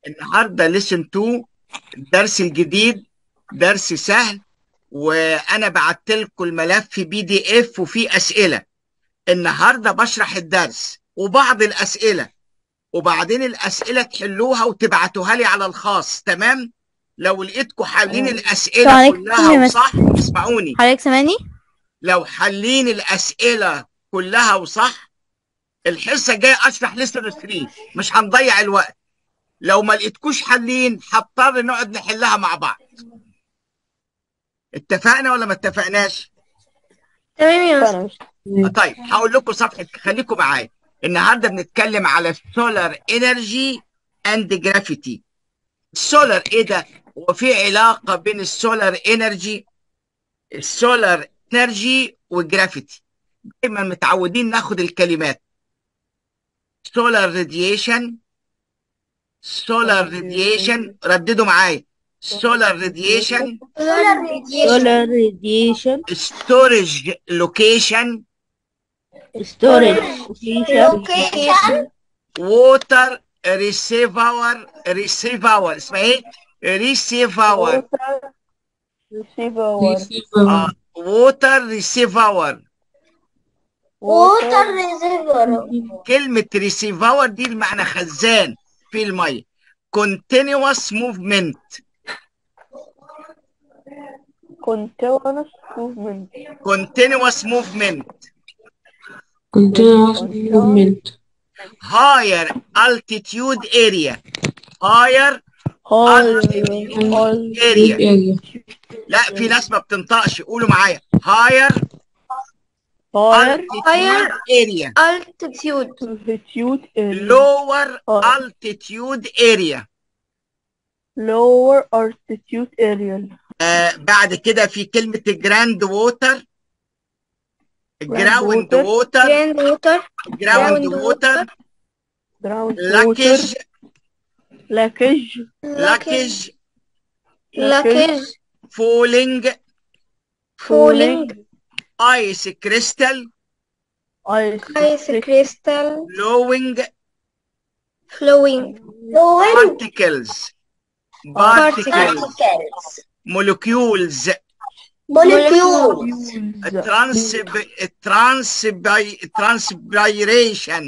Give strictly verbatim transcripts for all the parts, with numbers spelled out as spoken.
النهارده listen to الدرس الجديد، درس سهل، وانا بعت لكم الملف بي دي اف وفيه اسئله. النهارده بشرح الدرس وبعض الاسئله، وبعدين الاسئله تحلوها وتبعتوها لي على الخاص. تمام؟ لو لقيتكم حالين الاسئله عليكم كلها يا وصح مستر. اسمعوني. حضرتك سامعني؟ لو حالين الاسئله كلها وصح، الحصه الجايه اشرح لسه ثلاثة، مش هنضيع الوقت. لو ما لقيتكوش حلين هضطر نقعد نحلها مع بعض. اتفقنا ولا ما اتفقناش؟ تمام يا مستر. طيب هقول لكم صفحه، خليكم معايا. النهارده بنتكلم على السولار انرجي اند جرافيتي. السولار ايه ده؟ وفي علاقه بين السولار انرجي السولار انرجي والجرافيتي. دايما متعودين ناخد الكلمات سولار راديشن. سولار راديشن، رددوا معايا. سولار راديشن، solar radiation, ستورج لوكيشن، storage location, ووتر ريسيفور. ريسيفور اسمها ايه؟ ريسيفور. اه ووتر ريسيفور. ووتر ريزيرفر. كلمة ريسيفور دي المعنى خزان في المية. continuous movement. continuous movement. continuous movement. continuous movement. higher altitude area. higher altitude area. area. لا في ناس ما بتنطقش، قولوا معايا. higher higher altitude area. altitude altitude area. lower altitude area. lower altitude area. آه بعد كده في كلمة جراند ووتر. جراوند ووتر. ground water جراوند ووتر. ground لاكج. لاكج لاكج. لاكج فولينج. falling ايس كريستال. ice crystal flowing. flowing particles. particles. molecules. molecules Transp transpi transpiration.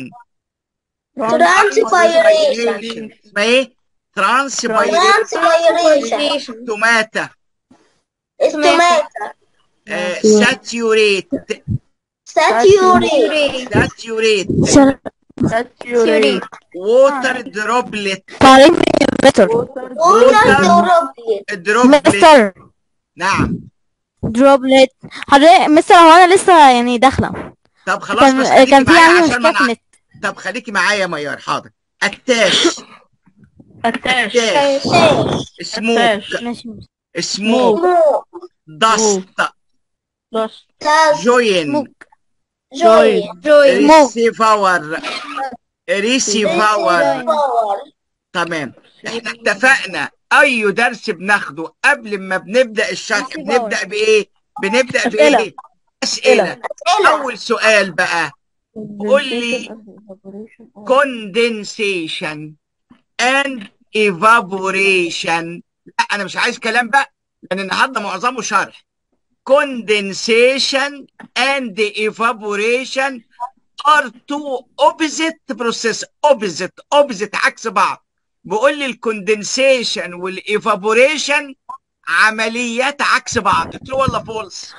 transpiration اسمها ايه؟ transpiration. توماتا. tomato ساتيوريت. saturate ساتيوريت. saturate ووتر دروبلت. مستر water دروبلت. مستر نعم. دروبلت. حضرتك مستر، هو انا لسه يعني داخله. طب خلاص بس كان خليكي كان في معايا عندي عشان ما مشكله في نع- النت. طب خليكي معايا يا ميار. حاضر. اتاش. attach اتاش. سموك. attach ماشي. سموك. دست. dust جوين. سموك. join ريسيفور. ريسيفور. تمام. احنا اتفقنا اي درس بناخده قبل ما بنبدا الشرح بنبدا بايه؟ بنبدا بايه؟ اسئله. اول سؤال بقى، قول لي condensation and evaporation. لا انا مش عايز كلام بقى، لان النهارده معظمه شرح. condensation and evaporation are two opposite process. opposite opposite عكس بعض. بيقول لي الكوندنسيشن والايفابوريشن عمليات عكس بعض. ترو ولا فولس؟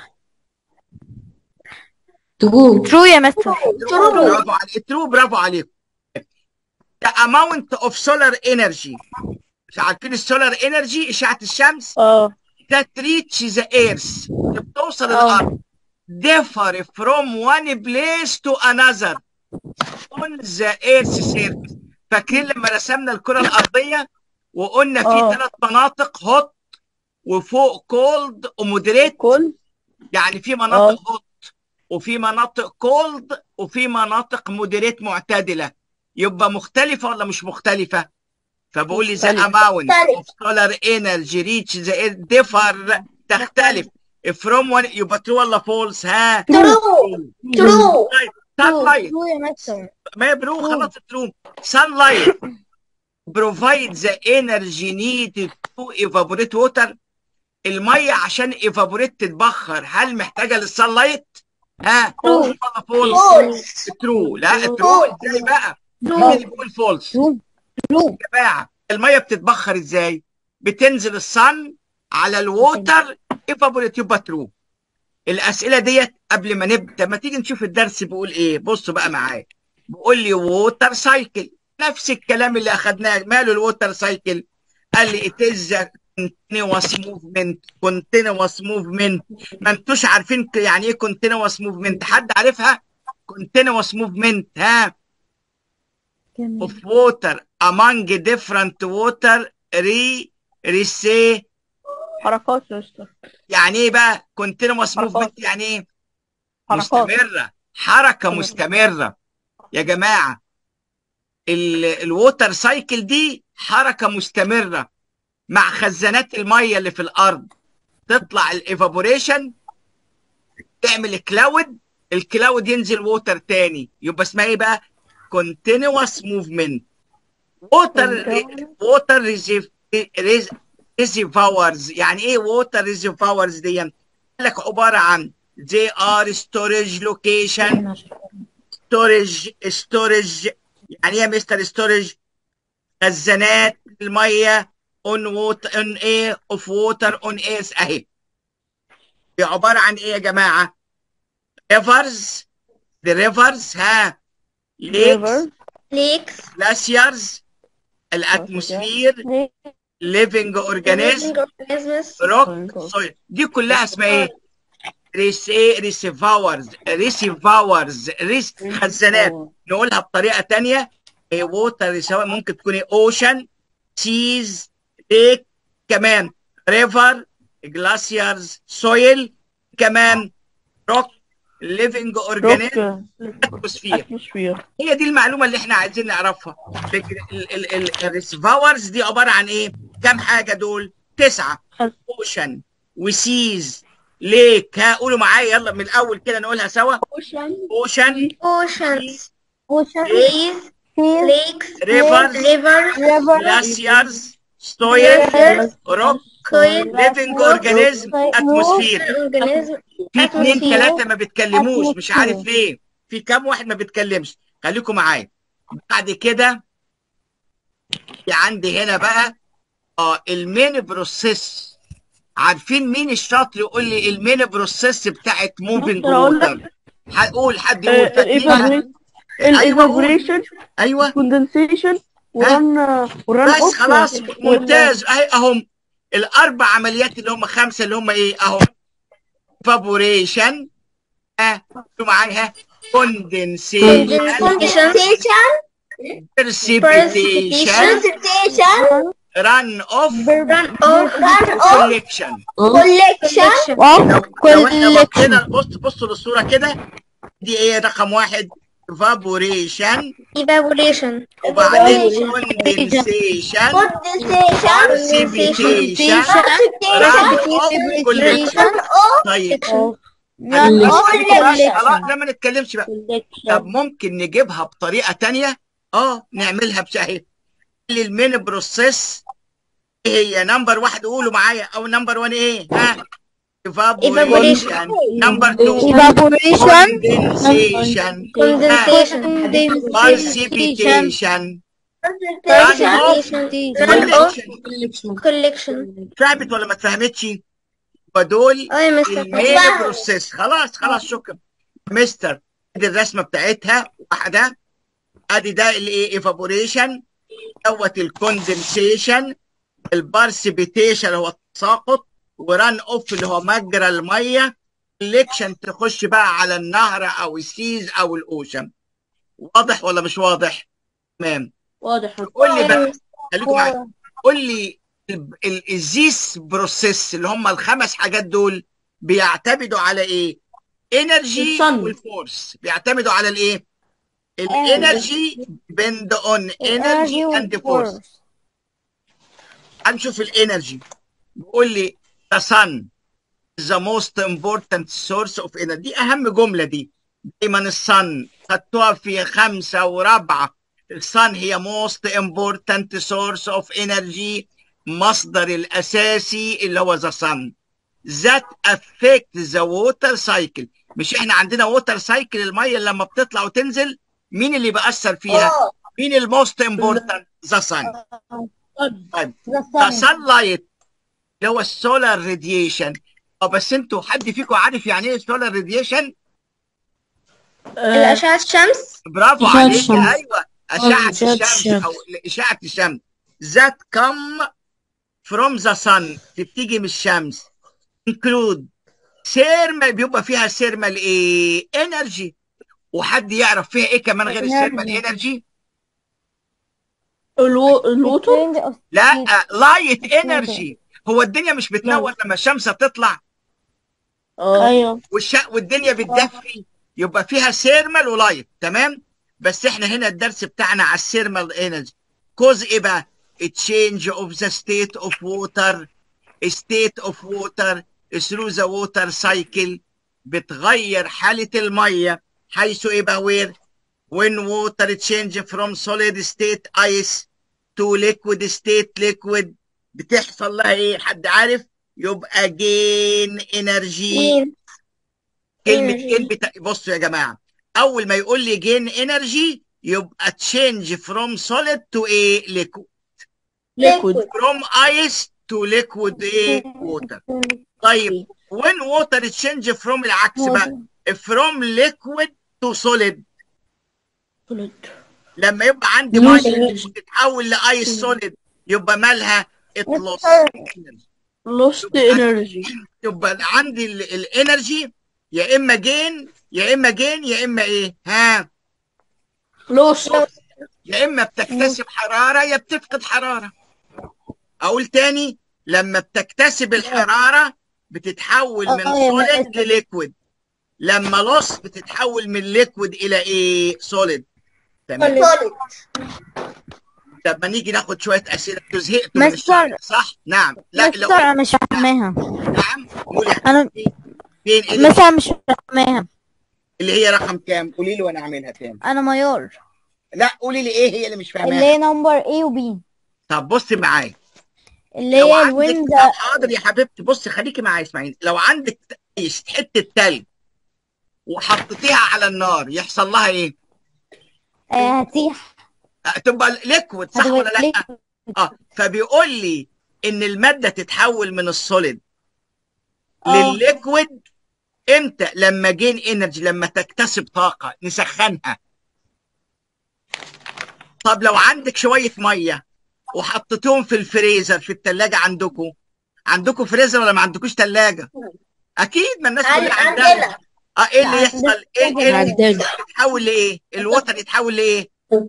ترو. ترو يا مستر. برافو عليك. ترو. برافو عليك. the amount of solar energy. مش عارفين السولار انرجي اشعه الشمس؟ اه that reach the earth. بتوصل الارض. differ from one place to another on the earth surface. فاكرين لما رسمنا الكره الارضيه وقلنا في آه. ثلاث مناطق هوت وفوق كولد ومودريت؟ كل يعني في مناطق هوت وفي مناطق كولد وفي مناطق مودريت معتدله. يبقى مختلفه ولا مش مختلفه؟ فبقول لي the amount of solar energy reach the earth differ. تختلف from one. يبقى true ولا false؟ ها؟ true sunlight. ترو يا مستر. ما برو خلاص. true. sunlight provide the energy needed to evaporate water. الميه عشان evaporate تتبخر هل محتاجه للسان لايت؟ ها True. ولا فولس؟ فولس. ترو. لا True. ترو ازاي بقى؟ مين اللي بيقول فولس؟ True. True. يا جماعه الميه بتتبخر ازاي؟ بتنزل الصن على الووتر ايفابوريت يبقى ترو. الاسئله ديت قبل ما نبدا ما تيجي نشوف الدرس بيقول ايه. بصوا بقى معايا، بيقول لي ووتر سايكل، نفس الكلام اللي اخدناه. ماله الووتر سايكل؟ قال لي it is a continuous movement. continuous movement ما انتوش عارفين يعني ايه continuous movement؟ حد عارفها؟ continuous movement ها of water among different water re re حركات يا اسطى. يعني ايه بقى continuous حركات. movement؟ يعني ايه؟ حركات. مستمرة، حركة مستمرة يا جماعة. الووتر سايكل دي حركة مستمرة مع خزانات المية اللي في الأرض. تطلع الايفابوريشن تعمل كلاود، الكلاود ينزل ووتر تاني، يبقى اسمها ايه بقى؟ continuous movement. ووتر ووتر ريزيفاورز. يعني ايه ووتر ريزيفاورز دي؟ قال لك عبارة عن they are storage location. storage storage يعني ايه يا مستر ستورج؟ خزانات الميه on water on ايه of water on earth اهي. دي عباره عن ايه يا جماعه؟ rivers the rivers ها lakes ليكس. glaciers الاتموسفير living organism rock soil. دي كلها اسمها ايه؟ ريسيفاورز ريسيفاورز ريس خزانات. نقولها بطريقه ثانيه، ووتر ريسيفاور ممكن تكون اوشن سيز ليك كمان ريفر جلاسيرز سويل كمان روك ليفنج اورجانيزم اتموسفير. هي دي المعلومه اللي احنا عايزين نعرفها. الريسيفاورز دي عباره عن ايه؟ كم حاجه دول؟ تسعه. اوشن وسيز ليك. ها قولوا معايا يلا من الاول كده نقولها سوا. اوشن اوشن اوشنز Ocean. ليز ليكس ريفرز ريفرز جلاسيرز ستويل روك سويل ليفنج اورجانيزم اتموسفير. اورجانيزم. في اتنين تلاته ما بيتكلموش مش عارف ليه. في كام واحد ما بيتكلمش؟ خليكم معايا. بعد كده في عندي هنا بقى اه المين بروسيس. عارفين مين الشاطر يقول لي المين بروسيس بتاعت موفينج ووتر؟ هقول حد يقول فاكرينها؟ الايفابوريشن ايوه كوندنسيشن وران وران بس خلاص ممتاز. اهي اهم الاربع عمليات اللي هم خمسه اللي هم ايه اهو. ايفابوريشن ها معاها كوندنسيشن برسيبيتيشن ران اوف كوليكشن. كوليكشن. لو احنا بصينا بص بصوا للصوره كده دي ايه رقم واحد؟ evaporation evaporation وبعدين condensation precipitation run off collection. طيب خلاص لا ما نتكلمش بقى. طب ممكن نجيبها بطريقه ثانيه؟ اه نعملها بشهي. المين بروسيس ايه هي؟ نمبر واحد قولوا معايا او نمبر واحد ايه؟ ها evaporation. Number two evaporation condensation condensation precipitation collection. فهمت ولا ما اتفهمتش؟ ودول اه مستر المين بروسيس. خلاص خلاص شكرا مستر. ادي الرسمه بتاعتها واحده. ادي ده الايه ايفابوريشن دوت الكوندنسيشن البارسيبيتيشن اللي هو التساقط وران اوف اللي هو مجرى الميه. كوليكشن تخش بقى على النهر او السيز او الاوشن. واضح ولا مش واضح؟ تمام واضح. قول لي بقى خليكم معايا. قول لي الزيس بروسيس اللي هم الخمس حاجات دول بيعتمدوا على ايه؟ انرجي والفورس. بيعتمدوا على الايه؟ الانرجي depend on energy and force. هنشوف الانرجي. بيقول لي the sun is the most important source of energy. دي اهم جمله دي. دايما الصن خدتوها في خمسه ورابعه الصن هي most important source of energy، مصدر الأساسي اللي هو the sun that affect the water cycle. مش احنا عندنا water cycle، المية لما بتطلع وتنزل مين اللي بيأثر فيها؟ مين الموست important؟ the sun. طيب the sunlight اللي هو السولار راديشن. اه بس انتوا حد فيكم عارف يعني ايه السولار راديشن؟ الأشعة الشمس. برافو إشعاع عليك، الشمس. ايوه اشعه إشعاع الشمس الشمس. او اشعه الشمس. that come from the sun، بتيجي من الشمس. include ثيرمال، بيبقى فيها ثيرمال ايه؟ انرجي. وحد يعرف فيها ايه كمان غير الثيرمال انرجي؟ الو... الوتر. لا، لايت انرجي. هو الدنيا مش بتنور لما الشمس تطلع اه ايوه والش... والدنيا بتدفي، يبقى فيها ثيرمال ولايت، تمام. بس احنا هنا الدرس بتاعنا على الثيرمال انرجي. كوز ايه بقى؟ change of the state of water state of water through the water cycle، بتغير حالة المية حيث ايه بقى؟ وير when water change from solid state ice to liquid state liquid، بتحصل لها ايه؟ حد عارف؟ يبقى gain energy. جين. كلمة energy. gain بتا... بصوا يا جماعة، أول ما يقول لي gain energy يبقى change from solid to ايه؟ liquid. ليكويد. from ice to liquid ايه؟ water. طيب when water change from العكس بقى، from liquid to solid، لما يبقى عندي ميه تتحول لايس سوليد يبقى مالها؟ اطلس. لوست انرجي. يبقى عندي الانرجي يا اما جين يا اما جين يا اما ايه؟ ها؟ لوست. يا اما بتكتسب حراره يا بتفقد حراره. اقول تاني، لما بتكتسب الحراره بتتحول من سوليد لليكويد، لما لوس بتتحول من ليكويد الى ايه؟ سوليد. تمام. طب ما نيجي ناخد شويه اسئله. انتوا زهقتوا من مستر. الشرح صح؟ نعم. لا لو مستر انا مش فاهماها. نعم قولي. انا فين إيه مستر أنا مش فاهماها. اللي هي رقم كام؟ قولي لي وانا اعملها تاني. انا ميار لا قولي لي ايه هي اللي مش اللي فاهماها. هي نمبر A و B، طب بصي معايا، اللي لو هي عندك الويند. طب حاضر يا حبيبتي، بصي خليكي معايا اسمعيني. لو عندك تقيس حته تلج وحطيتيها على النار يحصل لها ايه؟ آه، هتيح. آه، تبقى ليكويد صح ولا لا؟ اه فبيقول لي ان الماده تتحول من السوليد آه. للليكويد امتى؟ لما جين انرجي، لما تكتسب طاقه نسخنها. طب لو عندك شويه ميه وحطيتهم في الفريزر في الثلاجه، عندكم عندكم فريزر ولا ما عندكوش ثلاجه؟ اكيد ما الناس كلها عندها. اه ايه اللي يحصل؟ ايه ايه اللي يتحول لايه؟ الوتر يتحول لايه؟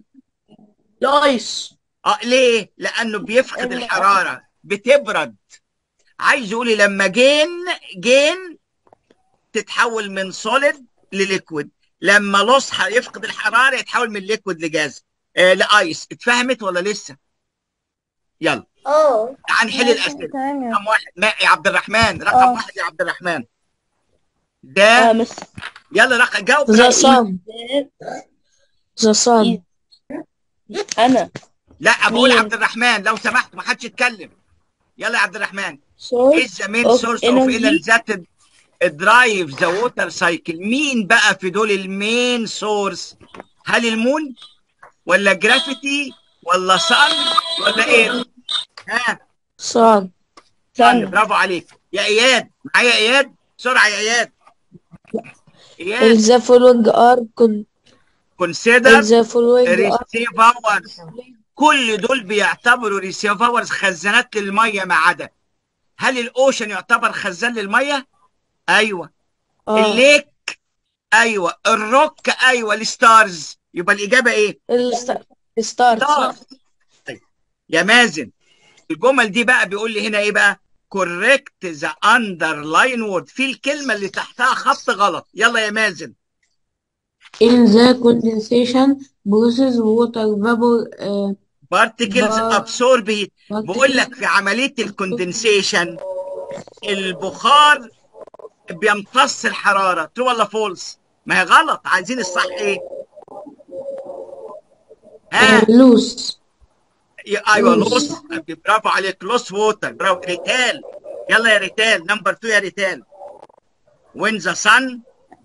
لايس. اه ليه؟ لانه بيفقد الحراره، بتبرد. عايز يقولي لما جين جين تتحول من سوليد لليكويد، لما لص يفقد الحراره يتحول من ليكويد لجاز آه لايس. اتفهمت ولا لسه؟ يلا اه تعال نحل الاسئله. تمام يا رقم واحد ما يا عبد الرحمن، رقم آه. واحد يا عبد الرحمن اه ده. مس. يلا رقم جاوب. ذا صن ذا صن انا. لا بقول مين؟ عبد الرحمن لو سمحت ما حدش يتكلم. يلا يا عبد الرحمن. source is the main of source of energy. energy that drive the water cycle. مين بقى في دول المين سورس؟ هل المون ولا جرافيتي ولا صن ولا ايه؟ ها صن صن. برافو عليك يا اياد. معايا اياد؟ بسرعه يا اياد. اياد. ذا فولوينج ار كون consider ذا فولوينج ار receivers. كل دول بيعتبروا ريسيفرز، خزانات للميه ما عدا. هل الاوشن يعتبر خزان للميه؟ ايوه. الليك ايوه. الروك ايوه. الستارز. يبقى الاجابه ايه؟ ستارز. طيب يا مازن، الجمل دي بقى بيقول لي هنا ايه بقى؟ correct the underline word. في الكلمه اللي تحتها خط غلط. يلا يا مازن. in the condensation process water vapor uh, particles ب- absorb heat. بقول لك في عمليه الكوندنسيشن البخار بيمتص الحراره. ترو ولا فولس؟ ما هي غلط. عايزين الصح ايه؟ ها لوس. ايوه لوس. لوس. برافو عليك، لوس ووتر. برافو. ريتال، يلا يا ريتال، نمبر اتنين يا ريتال. when the sun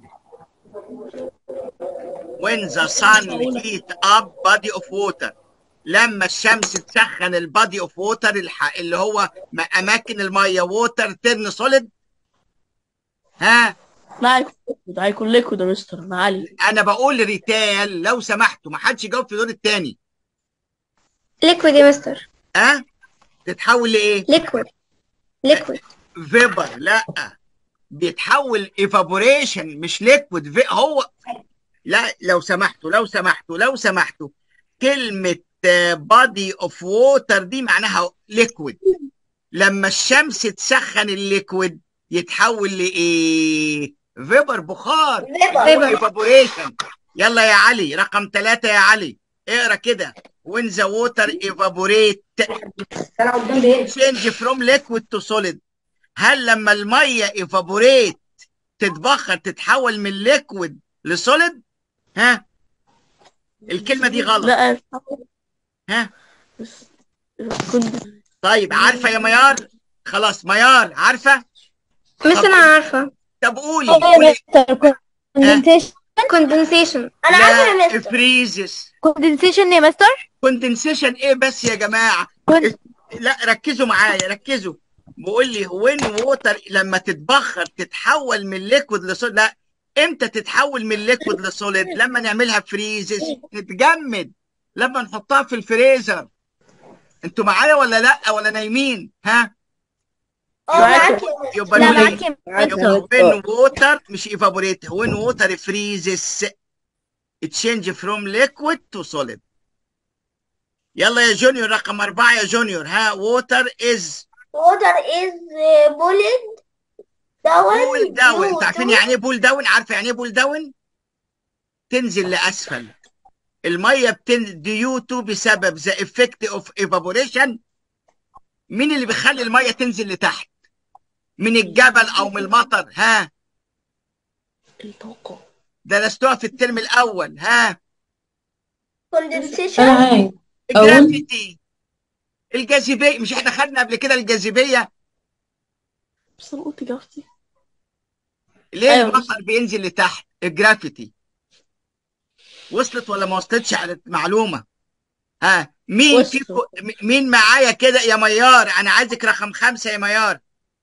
when the sun heat up body of water، لما الشمس تسخن البادي اوف ووتر اللي هو اماكن الميه، ووتر ترن سوليد. ها لا هيكون ليكويد، هيكون ليكويد يا مستر. انا علي. انا بقول ريتال لو سمحتوا، ما حدش يجاوب في الدور الثاني. liquid يا مستر. ها تتحول لايه؟ liquid liquid فيبر. لا، بيتحول ايفابوريشن مش ليكويد. هو لا، لو سمحتوا لو سمحتوا لو سمحتوا كلمة بادي اوف ووتر دي معناها ليكويد. لما الشمس تسخن الليكويد يتحول لايه؟ فيبر، بخار. فيبر. ايفابوريشن. يلا يا علي، رقم ثلاثة يا علي، اقرا كده. when the water evaporate change from liquid to solid. هل لما الميه ايفابوريت تتبخر تتحول من ليكويد لسوليد؟ ها الكلمه دي غلط. لا ها بس كنت طيب عارفه يا ميار؟ خلاص ميار عارفه. مس انا عارفه. طب قولي ايه يا قولي. مستر؟ كوندنسيشن. condensation. انا عارفه يا لا، مستر. فريزز. كوندنسيشن يا مستر. كوندنسيشن ايه بس يا جماعه؟ كون- لا ركزوا معايا، ركزوا. بقول لي وين ووتر لما تتبخر تتحول من ليكويد لسوليد. لا، امتى تتحول من ليكويد لسوليد؟ لما نعملها فريزز، تتجمد، لما نحطها في الفريزر. انتوا معايا ولا لا ولا نايمين؟ ها اه معاك. يبقى لا نقول معاك ايه؟ يا مستر. وين ووتر مش ايفابوريت، وين ووتر فريزز تشينج فروم ليكويد تو سوليد. يلا يا جونيور، رقم أربعة يا جونيور. ها ووتر از water is bullet بول داون. انتوا عارفين يعني ايه بول داون؟ عارفه يعني ايه بول داون؟ تنزل لاسفل. الميه بتنزل ديو تو بسبب ذا افكت اوف ايفابوريشن. مين اللي بيخلي الميه تنزل لتحت؟ من الجبل او من المطر؟ ها الطاقة. درستوها في الترم الاول. ها condensation. أنا عارف. الجرافيتي، الجاذبيه. مش احنا خدنا قبل كده الجاذبيه؟ بس انا قلت اجابتي. ليه أيوة. المطر بينزل لتحت؟ الجرافيتي. وصلت ولا ما وصلتش على المعلومه؟ ها مين وصلت. فيكم مين معايا كده يا ميار؟ انا عايزك رقم خمسة يا ميار.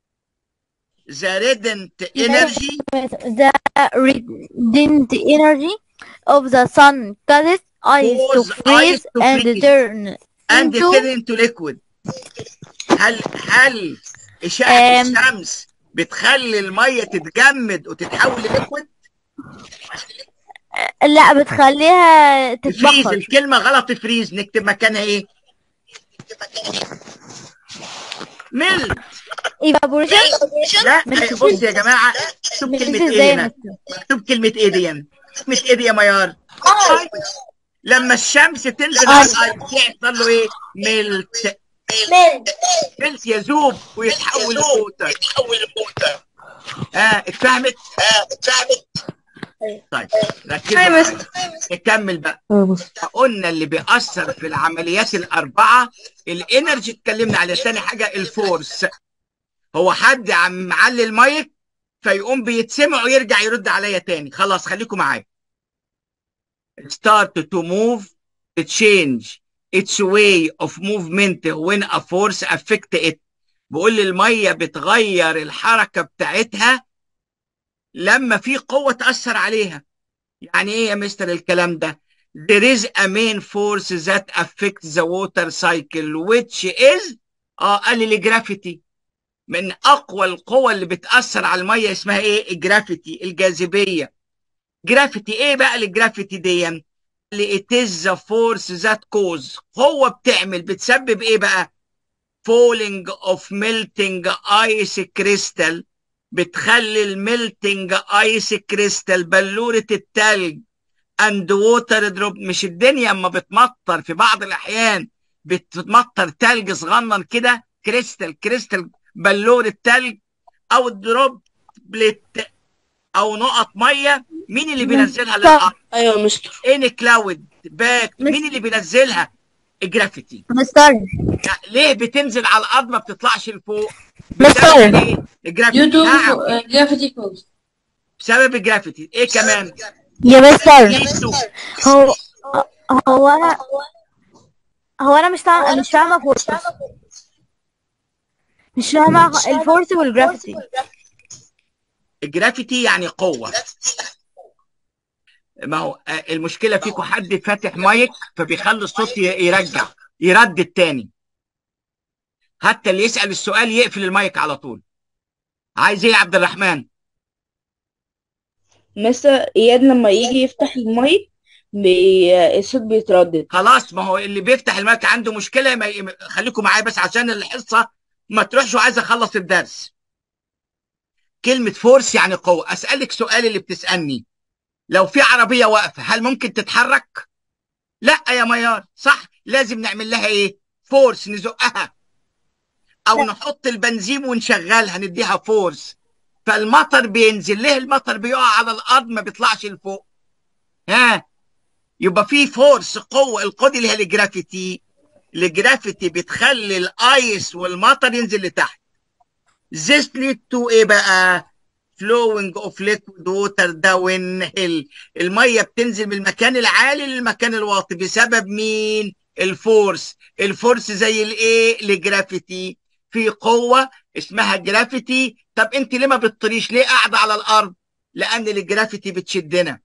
the radiant energy The radiant energy of the sun causes ice to Cause freeze ice to and freeze. turn and into turn into liquid. هل هل اشعة أم. الشمس بتخلي المية تتجمد وتتحول لليكويد؟ لا بتخليها فريز. تتبخر. الكلمة غلط. فريز نكتب مكانها ايه؟ ميل. evaporation. لا مش بص يا جماعة، مكتوب مش كلمة ازاي ايه يا هنا؟ مستر؟ مكتوب كلمة ايه دي؟ كلمة ايه دي يا ميار؟ لما الشمس تنزل آه. على الايس يحصل له ايه؟ ميلت. ميلت يذوب ويتحول لوتر. يتحول لوتر. اه اتفهمت؟ اه اتفهمت. طيب ركزوا أيوة معايا. مستر. نكمل بقى. أيوة بص. قلنا اللي بيأثر في العمليات الأربعة الإنرجي، اتكلمنا على تاني حاجة الفورس. هو حد عم معلي المايك فيقوم بيتسمع ويرجع يرد عليا تاني. خلاص خليكم معايا. start to move change its way of movement when a force affect it. بقول لي المية بتغير الحركة بتاعتها لما في قوة تأثر عليها. يعني ايه يا مستر الكلام ده؟ There is a main force that affects the water cycle which is اه قال لي الجرافيتي. من اقوى القوى اللي بتأثر على المية اسمها ايه؟ الجرافيتي، الجاذبية. جرافيتي ايه بقى الجرافيتي دي؟ اللي it is the force that cause. هو بتعمل بتسبب ايه بقى؟ falling of melting ice crystal. بتخلي الميلتنج ايس كريستال بلورة التلج and water drop. مش الدنيا اما بتمطر في بعض الاحيان بتمطر تلج صغنن كده، كريستال كريستال بلورة تلج او دروبلت او نقط ميه مين اللي بينزلها للارض؟ ايوه يا مستر. ان كلاود باك مين اللي بينزلها؟ الجرافيتي. مستر ليه بتنزل على الارض ما بتطلعش لفوق؟ مستر. بسبب ايه؟ الجرافيتي. due to نعم uh, gravity force. بسبب الجرافيتي. ايه كمان؟ يا مستر ليسو. هو هو انا هو انا مش فاهمه مش فاهمه فورس مش فاهمه الفورس والجرافيتي. الجرافيتي يعني قوه. ما هو آه، المشكله فيكم حد فاتح مايك فبيخلي الصوت ي- يرجع يردد تاني. حتى اللي يسال السؤال يقفل المايك على طول. عايز ايه يا عبد الرحمن؟ مستر اياد لما يجي يفتح المايك بي... الصوت بيتردد. خلاص، ما هو اللي بيفتح المايك عنده مشكله. ما ي- خليكم معايا بس عشان الحصه ما تروحش وعايز اخلص الدرس. كلمه فورس يعني قوه. اسالك سؤال اللي بتسالني، لو في عربيه واقفه هل ممكن تتحرك؟ لا يا ميار، صح؟ لازم نعمل لها ايه؟ فورس، نزقها او نحط البنزين ونشغلها نديها فورس. فالمطر بينزل. ليه المطر بيقع على الارض ما بيطلعش لفوق؟ ها؟ يبقى في فورس، قوه. القوه اللي هي الجرافيتي. الجرافيتي بتخلي الايس والمطر ينزل لتحت. This lead to ايه بقى؟ flowing of liquid water down hill. الميه بتنزل من المكان العالي للمكان الواطي بسبب مين؟ الفورس. الفورس زي الايه؟ الجرافيتي. في قوه اسمها جرافيتي. طب انت ليه ما بتطريش؟ ليه قاعده على الارض؟ لان الجرافيتي بتشدنا.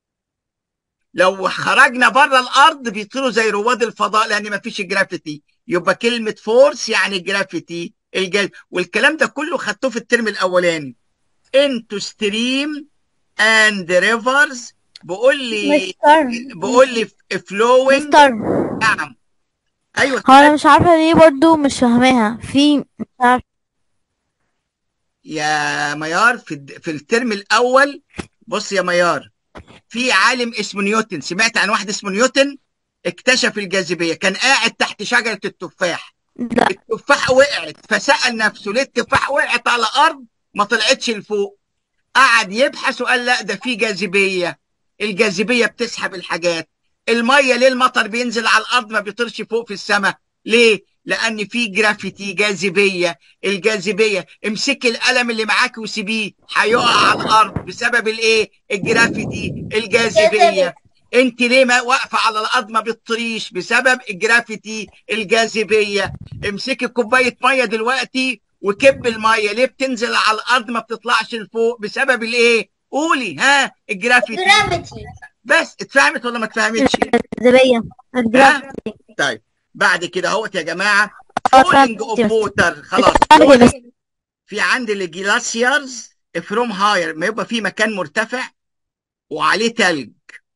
لو خرجنا بره الارض بيطيروا زي رواد الفضاء لان ما فيش جرافيتي. يبقى كلمه فورس يعني جرافيتي الجاذب. والكلام ده كله خدتوه في الترم الاولاني. into stream and rivers. بقول لي مستر بقول لي flowing. مستر نعم ايوه. هو انا مش عارفه ليه برضو مش فاهماها في مش عارفه. يا ميار في الد- في الترم الاول. بص يا ميار، في عالم اسمه نيوتن. سمعت عن واحد اسمه نيوتن؟ اكتشف الجاذبيه. كان قاعد تحت شجره التفاح. لا التفاحه وقعت فسأل نفسه ليه التفاحه وقعت على الارض ما طلعتش لفوق؟ قعد يبحث وقال لا ده في جاذبيه. الجاذبيه بتسحب الحاجات. الميه ليه المطر بينزل على الارض ما بيطيرش فوق في السماء؟ ليه؟ لان في جرافيتي، جاذبيه. الجاذبيه. امسكي القلم اللي معاك وسيبيه هيقع على الارض بسبب الايه؟ الجرافيتي، الجاذبيه. انت ليه ما واقفه على الارض ما بتطريش؟ بسبب الجرافيتي، الجاذبيه. امسكي كوبايه ميه دلوقتي وكب الميه ليه بتنزل على الارض ما بتطلعش لفوق؟ بسبب الايه؟ قولي ها. الجرافيتي. بس اتفهمت ولا ما اتفهمتش؟ الجاذبيه الجرافيتي. طيب بعد كده اهوت يا جماعه اه فولينج اوف فهمت. ووتر. خلاص. اتفهمت يا مستر. في عند الجلاسيرز فروم هاير ما يبقى في مكان مرتفع وعليه تلج،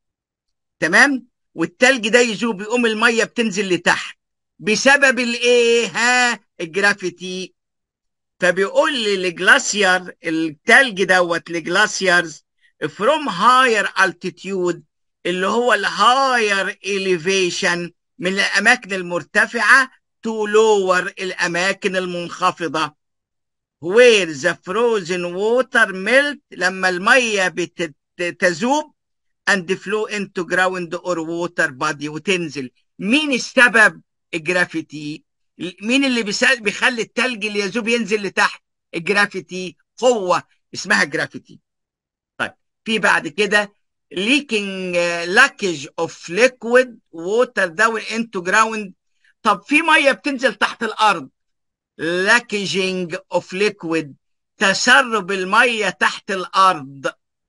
تمام؟ والتلج ده يذوب يقوم الميه بتنزل لتحت بسبب الايه؟ ها؟ الجرافيتي. فبيقول لي الجلاسير التلج دوت الجلاسيرز فروم هاير التيتيود اللي هو الهاير اليفيشن من الاماكن المرتفعه تو لور الاماكن المنخفضه. where the frozen water melt لما الميه بتذوب and flow into ground or water body وتنزل. مين السبب؟ الجرافيتي. مين اللي بيسا- بيخلي التلج اللي يذوب ينزل لتحت؟ الجرافيتي. قوة اسمها جرافيتي. طيب في بعد كده leaking uh, leakage of liquid water down into ground. طب في مية بتنزل تحت الأرض. leakaging of liquid تسرب المية تحت الأرض.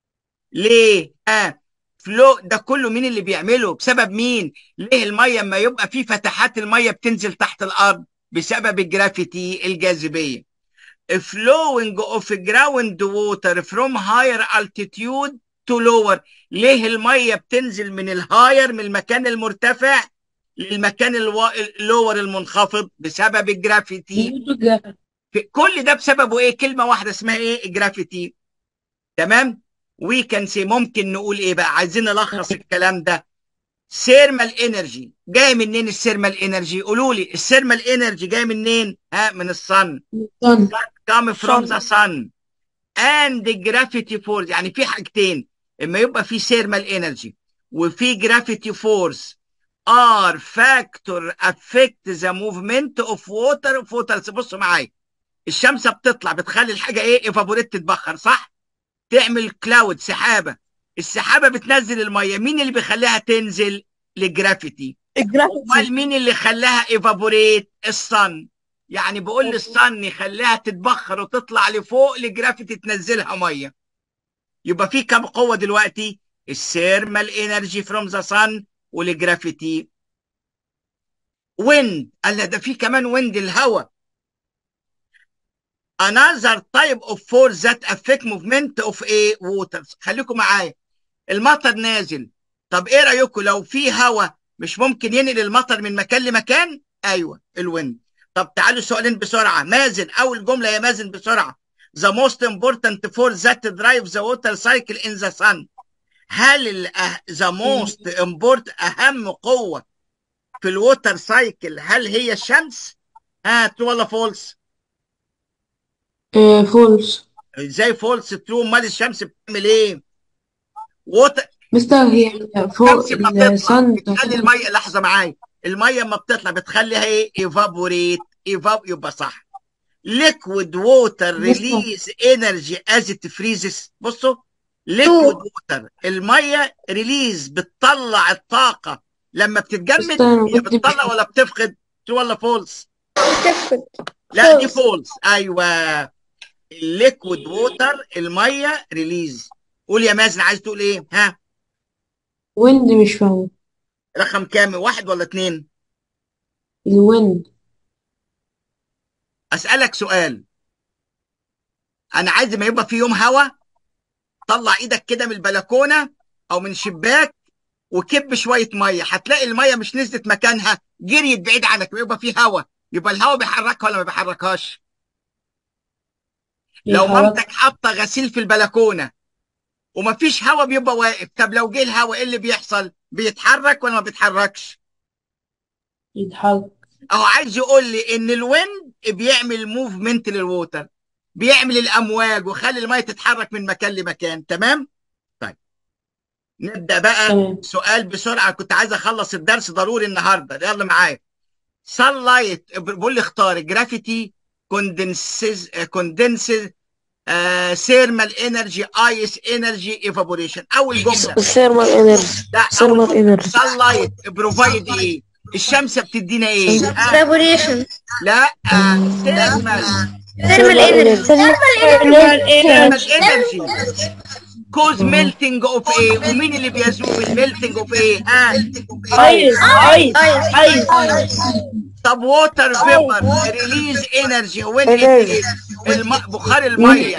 ليه؟ آه فلو ده كله مين اللي بيعمله؟ بسبب مين؟ ليه الميه اما يبقى في فتحات الميه بتنزل تحت الارض؟ بسبب الجرافيتي، الجاذبيه. flowing of ground water from higher altitude to lower. ليه الميه بتنزل من الهاير من المكان المرتفع للمكان اللور المنخفض؟ بسبب الجرافيتي. due to gravity. في- كل ده بسببه ايه؟ كلمه واحده اسمها ايه؟ الجرافيتي. تمام؟ وي كان سي ممكن نقول ايه بقى؟ عايزين نلخص الكلام ده. سيرمال انرجي جاي منين؟ السيرمال انرجي قولوا لي. السيرمال انرجي جاي منين؟ ها؟ من الصن. sun. come from the sun. and gravity force. يعني في حاجتين، اما يبقى في thermal energy وفي gravity force are factor affect the movement of water of water. بصوا معايا، الشمس بتطلع بتخلي الحاجه ايه؟ ايفابوريت، تتبخر، صح؟ تعمل كلاود، سحابه. السحابه بتنزل الميه، مين اللي بيخليها تنزل؟ الجرافيتي. الجرافيتي. امال مين اللي خلاها ايفابوريت؟ الصن. يعني بقول للصن يخليها تتبخر وتطلع لفوق، الجرافيتي تنزلها ميه. يبقى في كم قوه دلوقتي؟ الثيرمال انرجي فروم ذا صن والجرافيتي. ويند، قال ده في كمان ويند، الهواء. another type of force that affect movement of a water. خليكم معايا، المطر نازل، طب ايه رايكم لو في هواء مش ممكن ينقل المطر من مكان لمكان؟ ايوه، الويند. طب تعالوا سؤالين بسرعه. مازن، اول جمله يا مازن بسرعه. the most important force that drives the water cycle in the sun. هل ال the most important اهم قوه في الووتر سايكل هل هي الشمس؟ ها، ترو ولا فولس؟ فولس. ازاي فولس؟ ترو. امال الشمس بتعمل ايه؟ ووتر مستر هي فوق الشمس لما بتطلع الصن بتخلي الميه، لحظه معايا، الميه لما بتطلع بتخليها ايه؟ ايفابوريت. ايفاب يبقى صح. liquid water release energy as it freezes. بصوا، liquid water الميه ريليز، بتطلع الطاقه لما بتتجمد. هي بتطلع ولا بتفقد؟ ترو ولا فولس؟ بتفقد. لا دي فولس. ايوه، الليكويد ووتر الميه ريليز. قول يا مازن، عايز تقول ايه؟ ها، ويند. مش فاهم رقم كام، واحد ولا اتنين؟ الويند. اسالك سؤال، انا عايز ما يبقى في يوم هوا، طلع ايدك كده من البلكونه او من شباك وكب شويه ميه، هتلاقي الميه مش نزلت مكانها، جريت بعيد عنك. يبقى في هوا، يبقى الهوا بيحركها ولا ما بيحركهاش؟ لو مامتك حاطه غسيل في البلكونه ومفيش هوا بيبقى واقف، طب لو جه الهوا ايه اللي بيحصل؟ بيتحرك ولا ما بيتحركش؟ يتحرك. اهو عايز يقول لي ان الويند بيعمل موفمنت للووتر، بيعمل الامواج وخلي الميه تتحرك من مكان لمكان. تمام؟ طيب نبدا بقى. تمام. سؤال بسرعه، كنت عايز اخلص الدرس ضروري النهارده، يلا معايا. sunlight، بقول لي اختار جرافيتي، كوندنسز كوندنسز ثيرمال انرجي، ايس انرجي، ايفابوريشن. اول جمله الثيرمال انرجي. لا، ثيرمال انرجي. sunlight بروفايد ايه؟ الشمس بتدينا ايه؟ evaporation. لا، ثيرمال thermal energy. ثيرمال انرجي كوز ميلتنج اوف ايه؟ ومين اللي بيذوب الميلتنج اوف ايه؟ ها، ايس ايس ice. ايس. طب ووتر فيبر ريليز انرجي وين ايه؟ الم... بخار الميه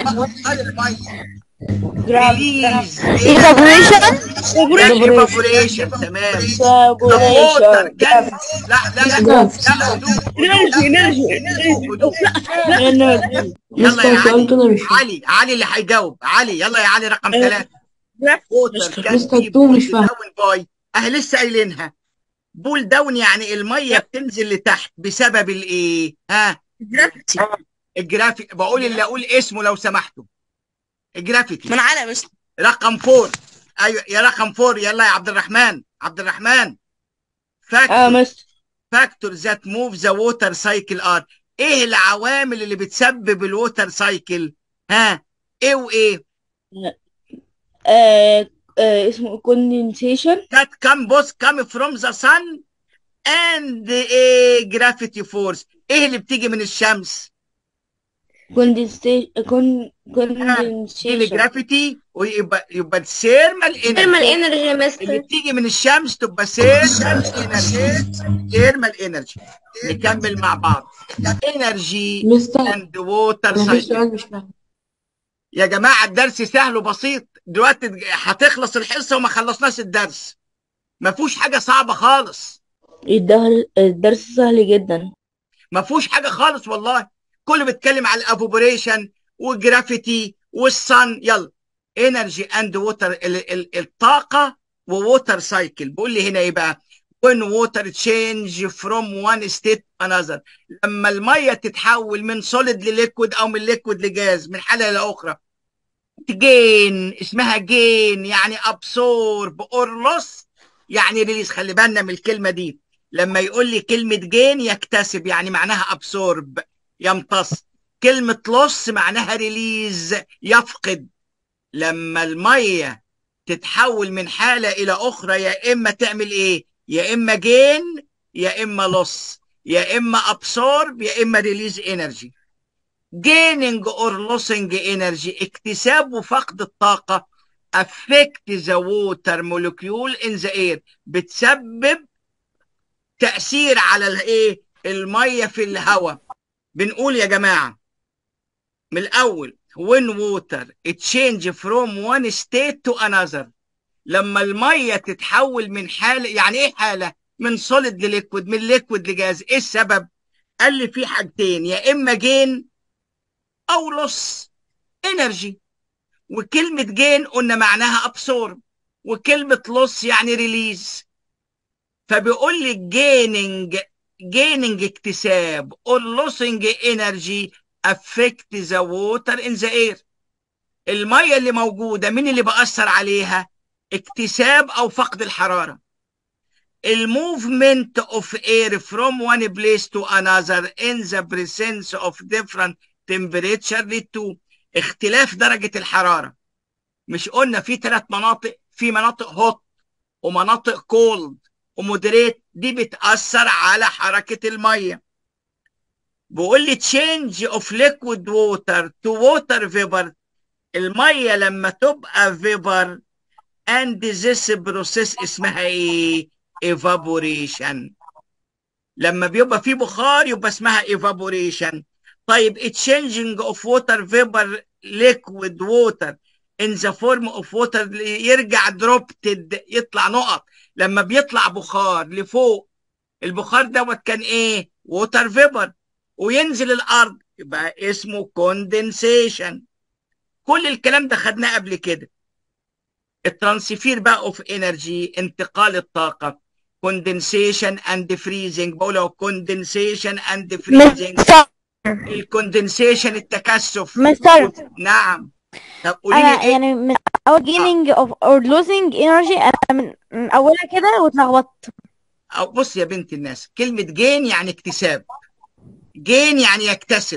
ريليز evaporation. ايفابوريشن. تمام. طب ووتر كان، لا لا لا لا، انرجي انرجي انرجي. يلا يا مستر علي، سؤال مش فاهم. علي علي اللي هيجاوب. علي يلا يا علي، رقم ثلاثة. ووتر كان مستر بي تو بول مش فاهم. داون باي، اهي لسه قايلينها. بول داون يعني الميه بتنزل لتحت بسبب الايه؟ ها، الجرافيك. بقول اللي اقول اسمه لو سمحتوا، الجرافيتي. من على بس. رقم فور. ايوه يا رقم فور، يلا يا عبد الرحمن. عبد الرحمن، اه فاكتور مستر. فاكتور ذات موف ذا ووتر سايكل ار. ايه العوامل اللي بتسبب الووتر سايكل؟ ها، ايه وايه؟ آه آه اسمه كوندنسيشن. that come both come from the sun and a gravity force. ايه اللي بتيجي من الشمس؟ كوندنسيشن كون دي كوندنسيشن. الجرافيتي، ويبقى يبقى الثيرمال thermal انرجي energy يا اللي مستر. بتيجي من الشمس تبقى ثيرمال انرجي. ثيرمال انرجي. نكمل مع بعض. انرجي مستر اند ووتر انا في سايكل. سؤال مش فاهم. يا جماعه الدرس سهل وبسيط، دلوقتي هتخلص الحصه وما خلصناش الدرس، ما فيهوش حاجه صعبه خالص، الدهر- الدرس سهل جدا. ما فيهوش حاجه خالص والله. كله بيتكلم على الافوبريشن والجرافيتي والصن. يلا، انرجي اند ووتر، الطاقه ووتر سايكل. بيقول لي هنا ايه بقى؟ when water change from one state to another، لما الميه تتحول من سوليد لليكويد او من ليكويد لجاز، من حاله الى اخرى. جين اسمها جين يعني ابسورب اور لوس يعني ريليز. خلي بالنا من الكلمه دي، لما يقول لي كلمه جين يكتسب يعني معناها ابسورب يمتص، كلمه لوس معناها ريليز يفقد. لما الميه تتحول من حاله الى اخرى يا اما تعمل ايه؟ يا اما جين يا اما لوس، يا اما ابسورب يا اما ريليز انرجي. gaining or losing energy اكتساب وفقد الطاقة affect the water molecule in the air بتسبب تأثير على الايه المية في الهواء. بنقول يا جماعة من الأول when water it change from one state to another، لما المية تتحول من حالة، يعني ايه حالة؟ من solid لليكويد، من ليكويد لجاز. ايه السبب؟ قال لي في حاجتين، يا اما جين او لوس انرجي. وكلمة جين قلنا معناها ابسورب، وكلمة لوس يعني ريليز. فبيقول لي جيننج جيننج اكتساب or losing energy affect the water in the air. المية اللي موجودة مين اللي بأثر عليها؟ اكتساب او فقد الحرارة. الموفمنت of air from one place to another in the presence of different temperature lead to اختلاف درجة الحرارة. مش قلنا في ثلاث مناطق، في مناطق هوت ومناطق كولد ومودريت، دي بتأثر على حركة المية. بيقول لي change of liquid water to water vapor، المية لما تبقى vapor and this process اسمها ايه؟ evaporation. لما بيبقى في بخار يبقى اسمها evaporation. طيب changing of water vapor liquid water in the form of water يرجع dropped يطلع نقط. لما بيطلع بخار لفوق، البخار دوت كان ايه؟ water vapor، وينزل الارض يبقى اسمه condensation. كل الكلام ده خدناه قبل كده. الترانسفير بقى اوف انرجي انتقال الطاقه، condensation and freezing. بقوله condensation and freezing. مستر الكوندنسيشن التكثف. مستر نعم. طب قولي انا لي ايه؟ يعني من اول gaining of or losing energy انا من, من اولها كده واتلخبطت. أو بص يا بنت الناس، كلمة جين يعني اكتساب، جين يعني يكتسب،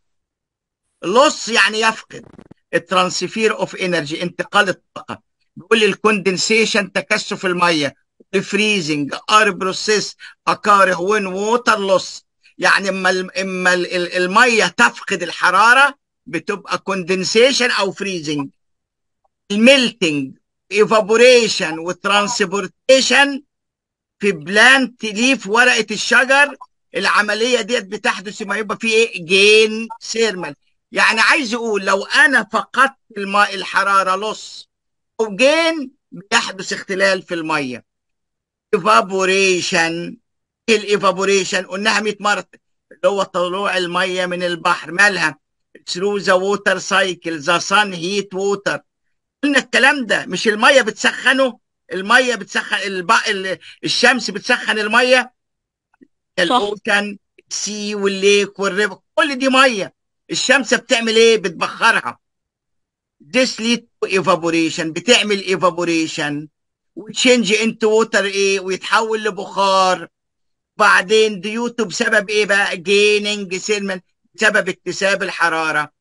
لوس يعني يفقد. الترانسفير اوف انرجي انتقال الطاقة. بيقول لي الكوندنسيشن تكثف المية، الفريزنج ار بروسيس اكاره وين ووتر لوس، يعني اما اما المية تفقد الحرارة بتبقى كوندنسيشن او فريزنج. الميلتنج ايفابوريشن وترانسبورتيشن في بلانت ليف ورقة الشجر، العملية ديت بتحدث ما يبقى فيه ايه؟ جين سيرمال. يعني عايز اقول لو انا فقدت الماء الحرارة لص او جين بيحدث اختلال في المية. ايفابوريشن، الايفابوريشن قلناها مئة مرة، اللي هو طلوع المية من البحر. مالها؟ through the water cycle the sun heat water. قلنا الكلام ده. مش المية بتسخنه؟ المية بتسخن الب... الشمس بتسخن المية، الاوشن السي والليك والريفر كل دي مية. الشمس بتعمل ايه؟ بتبخرها. this lead to evaporation، بتعمل evaporation وتشينج انت ووتر ايه؟ ويتحول لبخار. بعدين ديوتو بسبب ايه بقى؟ جيننج سيرمال بسبب اكتساب الحرارة.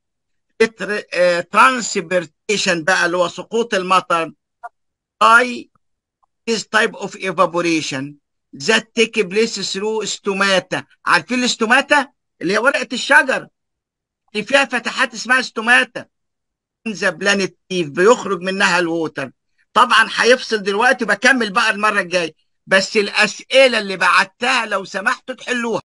ترانسبرتيشن بقى اللي هو سقوط المطر. I this type of evaporation that take place through stomata. عارفين الاستوماتا اللي هي ورقة الشجر اللي فيها فتحات اسمها ستوماتا. ذا بلانيت ليف بيخرج منها الووتر. طبعا هيفصل دلوقتي، بكمل بقى المرة الجاية، بس الأسئلة اللي بعتها لو سمحتوا تحلوها.